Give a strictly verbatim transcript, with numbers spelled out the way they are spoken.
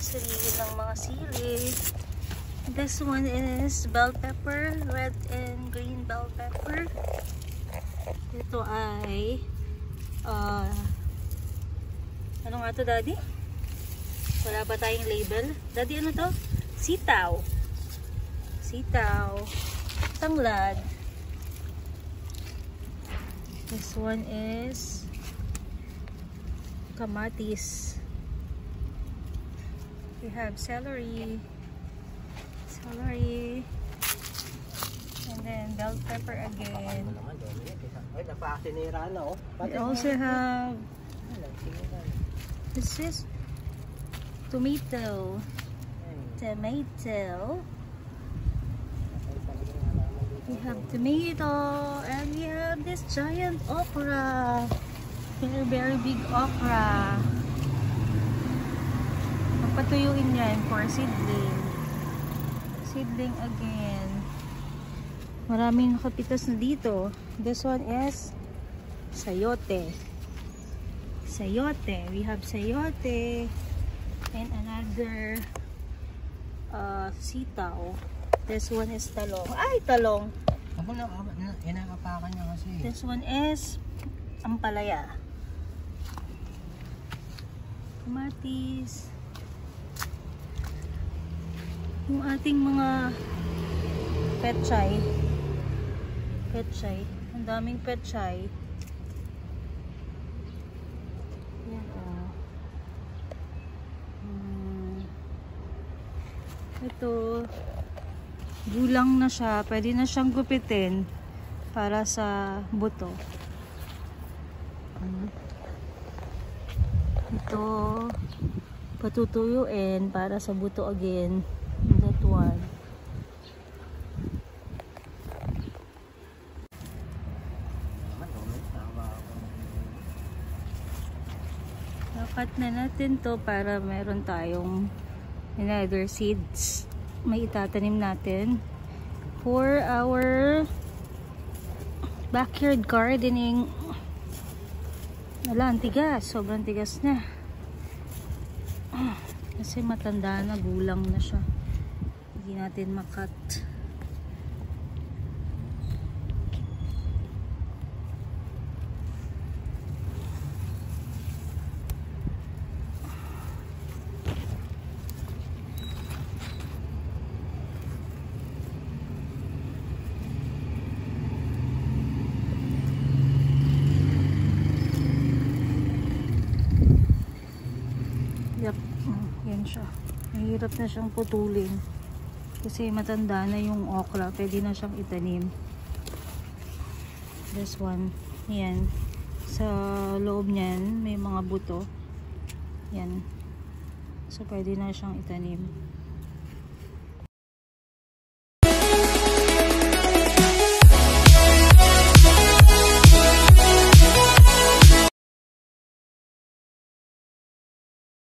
nursery ng mga sili. This one is bell pepper, red and green bell pepper. Ito ay uh, ano nga to, Daddy? Wala pa tayong label. Daddy, ano to? Sitaw. Sitaw. Tanglad. This one is kamatis. We have celery. Celery. And then bell pepper again. We also have, this is tomato. Tomato. We have tomato. And we have this giant okra. Very, very big okra. Magpatuyuin yan for seedling. Seedling again. Maraming nakapitas na dito. This one is sayote. Sayote. We have sayote. And another uh, sitaw. This one is talong. Ay, talong. Ako na, inaapakan niya kasi. This one is ampalaya. Kamatis. Yung ating mga petchay. Petchay. Ang daming petchay. Yan o. Oh. Hmm. Ito. Gulang na siya. Pwede na siyang gupitin para sa buto. Hmm. Ito. Patutuyuin para sa buto again. That one. Dapat na natin to para meron tayong another seeds may itatanim natin for our backyard gardening. Wala, ang tigas. Sobrang tigas na. Kasi matanda na, gulang na siya. Hindi natin makat. Yep, yan siya. Mahirap na siyang putulin. Kasi matanda na yung okra. Pwede na siyang itanim. This one. Yan. Sa loob niyan, may mga buto. Yan. So, pwede na siyang itanim.